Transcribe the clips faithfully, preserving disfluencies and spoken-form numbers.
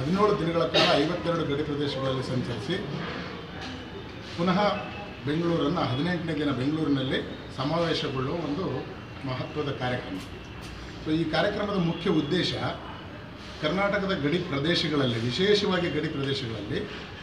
ಹದಿನೇಳು ದಿನಗಳ ಕಾಲ ಐವತ್ತೆರಡು ಗಡಿ ಪ್ರದೇಶಗಳಲ್ಲಿ ಸಂಚರಿಸಿ ಪುನಃ ಬೆಂಗಳೂರನ್ನು ಹದಿನೆಂಟನೇ ದಿನ ಬೆಂಗಳೂರಿನಲ್ಲಿ ಸಮಾವೇಶಗೊಳ್ಳುವ ಒಂದು ಮಹತ್ವದ ಕಾರ್ಯಕ್ರಮ. ಸೊ ಈ ಕಾರ್ಯಕ್ರಮದ ಮುಖ್ಯ ಉದ್ದೇಶ ಕರ್ನಾಟಕದ ಗಡಿ ಪ್ರದೇಶಗಳಲ್ಲಿ, ವಿಶೇಷವಾಗಿ ಗಡಿ ಪ್ರದೇಶಗಳಲ್ಲಿ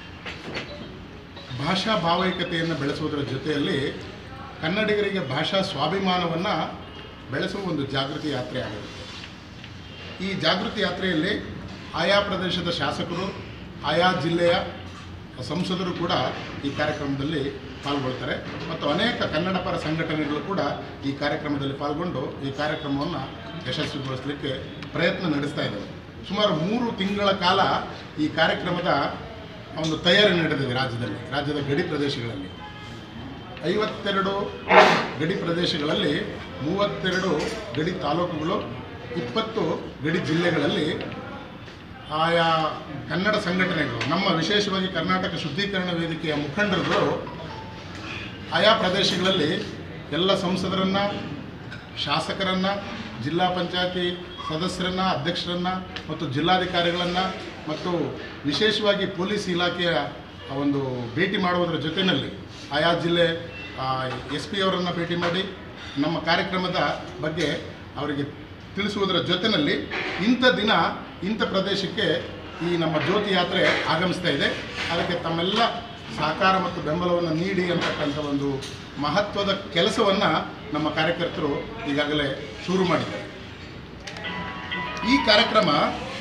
ಭಾಷಾ ಭಾವೈಕ್ಯತೆಯನ್ನು ಬೆಳೆಸುವುದರ ಜೊತೆಯಲ್ಲಿ ಕನ್ನಡಿಗರಿಗೆ ಭಾಷಾ ಸ್ವಾಭಿಮಾನವನ್ನು ಬೆಳೆಸುವ ಒಂದು ಜಾಗೃತಿ ಯಾತ್ರೆ ಆಗಿರುತ್ತೆ. ಈ ಜಾಗೃತಿ ಯಾತ್ರೆಯಲ್ಲಿ ಆಯಾ ಪ್ರದೇಶದ ಶಾಸಕರು, ಆಯಾ ಜಿಲ್ಲೆಯ ಸಂಸದರು ಕೂಡ ಈ ಕಾರ್ಯಕ್ರಮದಲ್ಲಿ ಪಾಲ್ಗೊಳ್ತಾರೆ ಮತ್ತು ಅನೇಕ ಕನ್ನಡ ಪರ ಸಂಘಟನೆಗಳು ಕೂಡ ಈ ಕಾರ್ಯಕ್ರಮದಲ್ಲಿ ಪಾಲ್ಗೊಂಡು ಈ ಕಾರ್ಯಕ್ರಮವನ್ನು ಯಶಸ್ವಿಗೊಳಿಸಲಿಕ್ಕೆ ಪ್ರಯತ್ನ ನಡೆಸ್ತಾ ಇದ್ದಾವೆ. ಸುಮಾರು ಮೂರು ತಿಂಗಳ ಕಾಲ ಈ ಕಾರ್ಯಕ್ರಮದ ಒಂದು ತಯಾರಿ ನಡೆದಿದೆ ರಾಜ್ಯದಲ್ಲಿ, ರಾಜ್ಯದ ಗಡಿ ಪ್ರದೇಶಗಳಲ್ಲಿ. ಐವತ್ತೆರಡು ಗಡಿ ಪ್ರದೇಶಗಳಲ್ಲಿ ಮೂವತ್ತೆರಡು ಗಡಿ ತಾಲೂಕುಗಳು, ಇಪ್ಪತ್ತು ಗಡಿ ಜಿಲ್ಲೆಗಳಲ್ಲಿ ಆಯಾ ಕನ್ನಡ ಸಂಘಟನೆಗಳು, ನಮ್ಮ ವಿಶೇಷವಾಗಿ ಕರ್ನಾಟಕ ಶುದ್ಧೀಕರಣ ವೇದಿಕೆಯ ಮುಖಂಡರುಗಳು ಆಯಾ ಪ್ರದೇಶಗಳಲ್ಲಿ ಎಲ್ಲ ಸಂಸದರನ್ನು, ಶಾಸಕರನ್ನು, ಜಿಲ್ಲಾ ಪಂಚಾಯತಿ ಸದಸ್ಯರನ್ನು, ಅಧ್ಯಕ್ಷರನ್ನು ಮತ್ತು ಜಿಲ್ಲಾಧಿಕಾರಿಗಳನ್ನು ಮತ್ತು ವಿಶೇಷವಾಗಿ ಪೊಲೀಸ್ ಇಲಾಖೆಯ ಒಂದು ಭೇಟಿ ಮಾಡುವುದರ ಜೊತೆಯಲ್ಲಿ ಆಯಾ ಜಿಲ್ಲೆ ಎಸ್ ಪಿ ಅವರನ್ನು ಭೇಟಿ ಮಾಡಿ ನಮ್ಮ ಕಾರ್ಯಕ್ರಮದ ಬಗ್ಗೆ ಅವರಿಗೆ ತಿಳಿಸುವುದರ ಜೊತೆಯಲ್ಲಿ ಇಂಥ ದಿನ ಇಂಥ ಪ್ರದೇಶಕ್ಕೆ ಈ ನಮ್ಮ ಜ್ಯೋತಿ ಯಾತ್ರೆ ಆಗಮಿಸ್ತಾ ಇದೆ, ಅದಕ್ಕೆ ತಮ್ಮೆಲ್ಲ ಸಹಕಾರ ಮತ್ತು ಬೆಂಬಲವನ್ನು ನೀಡಿ ಅಂತಕ್ಕಂಥ ಒಂದು ಮಹತ್ವದ ಕೆಲಸವನ್ನು ನಮ್ಮ ಕಾರ್ಯಕರ್ತರು ಈಗಾಗಲೇ ಶುರು ಮಾಡಿದ್ದಾರೆ. ಈ ಕಾರ್ಯಕ್ರಮ